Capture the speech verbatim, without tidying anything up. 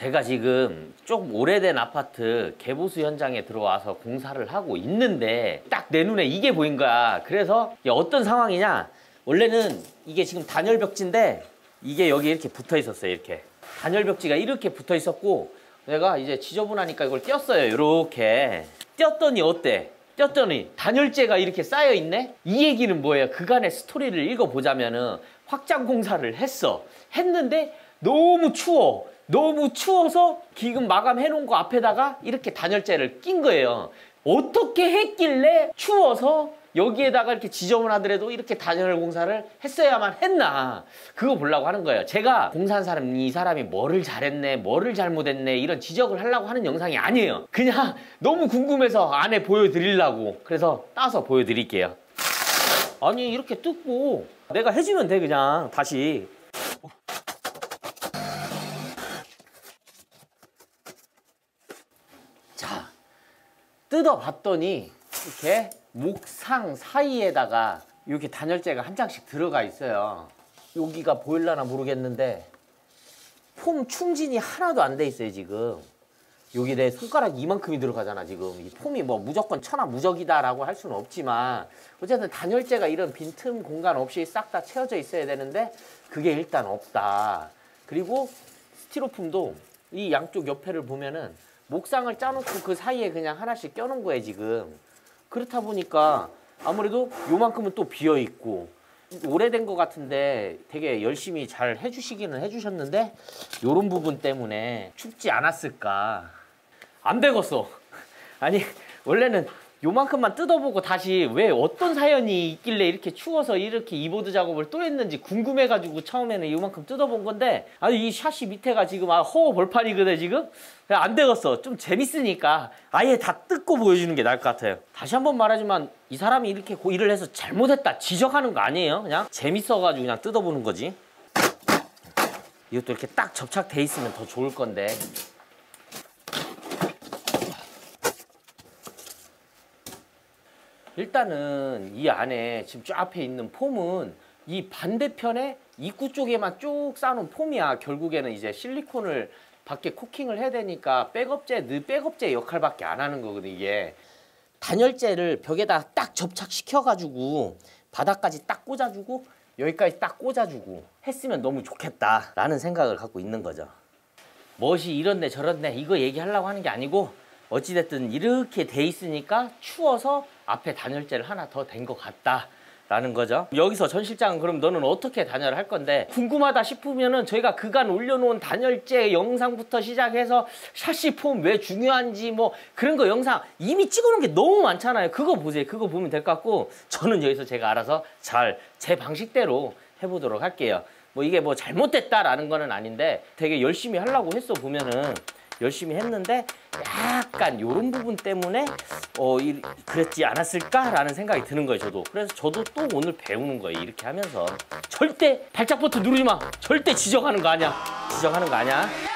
제가 지금 좀 오래된 아파트 개보수 현장에 들어와서 공사를 하고 있는데 딱 내 눈에 이게 보인 거야. 그래서 어떤 상황이냐, 원래는 이게 지금 단열벽지인데 이게 여기 이렇게 붙어 있었어요. 이렇게 단열벽지가 이렇게 붙어 있었고, 내가 이제 지저분하니까 이걸 떼었어요. 이렇게 떼었더니 어때? 떼었더니 단열재가 이렇게 쌓여 있네? 이 얘기는 뭐예요? 그간의 스토리를 읽어보자면은 확장 공사를 했어. 했는데 너무 추워. 너무 추워서 기금 마감해 놓은 거 앞에다가 이렇게 단열재를 낀 거예요. 어떻게 했길래 추워서 여기에다가 이렇게 지저분하더라도 이렇게 단열 공사를 했어야만 했나, 그거 보려고 하는 거예요. 제가 공사한 사람, 이 사람이 뭐를 잘했네, 뭐를 잘못했네 이런 지적을 하려고 하는 영상이 아니에요. 그냥 너무 궁금해서 안에 보여드리려고. 그래서 따서 보여드릴게요. 아니 이렇게 뜯고 내가 해주면 돼. 그냥 다시. 자, 뜯어봤더니 이렇게 목상 사이에다가 이렇게 단열재가 한 장씩 들어가 있어요. 여기가 보일라나 모르겠는데 폼 충진이 하나도 안 돼 있어요. 지금 여기 내 손가락 이만큼이 들어가잖아. 지금 이 폼이 뭐 무조건 천하무적이다 라고 할 수는 없지만 어쨌든 단열재가 이런 빈틈 공간 없이 싹 다 채워져 있어야 되는데 그게 일단 없다. 그리고 스티로폼도 이 양쪽 옆에를 보면은 목상을 짜놓고 그 사이에 그냥 하나씩 껴놓은 거예요. 지금 그렇다 보니까 아무래도 요만큼은 또 비어있고, 오래된 것 같은데 되게 열심히 잘 해주시기는 해주셨는데 요런 부분 때문에 춥지 않았을까. 안 되겠어. 아니 원래는 요만큼만 뜯어보고 다시 왜 어떤 사연이 있길래 이렇게 추워서 이렇게 이보드 작업을 또 했는지 궁금해가지고 처음에는 요만큼 뜯어본 건데, 아니 이 샤시 밑에가 지금 아 허허 벌판이거든 지금. 안 되겠어. 좀 재밌으니까 아예 다 뜯고 보여주는 게 나을 것 같아요. 다시 한번 말하지만 이 사람이 이렇게 일을 해서 잘못했다 지적하는 거 아니에요. 그냥 재밌어가지고 그냥 뜯어보는 거지. 이것도 이렇게 딱 접착돼 있으면 더 좋을 건데. 일단은 이 안에 지금 저 앞에 있는 폼은 이 반대편에 입구 쪽에만 쭉 쌓아놓은 폼이야. 결국에는 이제 실리콘을 밖에 코킹을 해야 되니까 백업재, 느 백업재 역할밖에 안 하는 거거든. 이게 단열재를 벽에다 딱 접착시켜가지고 바닥까지 딱 꽂아주고 여기까지 딱 꽂아주고 했으면 너무 좋겠다 라는 생각을 갖고 있는 거죠. 멋이 이런데 저런데 이거 얘기하려고 하는 게 아니고, 어찌됐든 이렇게 돼 있으니까 추워서 앞에 단열재를 하나 더 댄 것 같다 라는 거죠. 여기서 전 실장은 그럼 너는 어떻게 단열을 할 건데, 궁금하다 싶으면은 저희가 그간 올려놓은 단열재 영상부터 시작해서 샤시 폼 왜 중요한지 뭐 그런 거 영상 이미 찍어놓은 게 너무 많잖아요. 그거 보세요. 그거 보면 될 것 같고, 저는 여기서 제가 알아서 잘 제 방식대로 해보도록 할게요. 뭐 이게 뭐 잘못됐다라는 거는 아닌데 되게 열심히 하려고 했어. 보면은 열심히 했는데 약간 요런 부분 때문에 어 이, 그랬지 않았을까라는 생각이 드는 거예요. 저도. 그래서 저도 또 오늘 배우는 거예요. 이렇게 하면서 절대 발작 버튼 누르지 마. 절대 지적하는 거 아니야. 지적하는 거 아니야.